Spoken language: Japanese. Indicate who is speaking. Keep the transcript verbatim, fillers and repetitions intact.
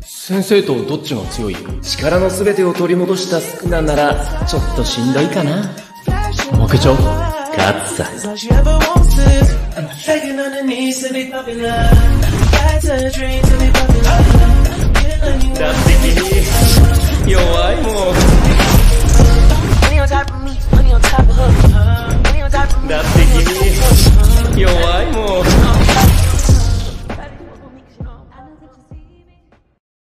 Speaker 1: 先生とどっちが強い？
Speaker 2: 力の全てを取り戻したスクナならちょっとしんどいかな。
Speaker 1: 負けちゃう？
Speaker 2: 勝つさ。
Speaker 3: Taking on the knees to be popular. That's a dream to be popular.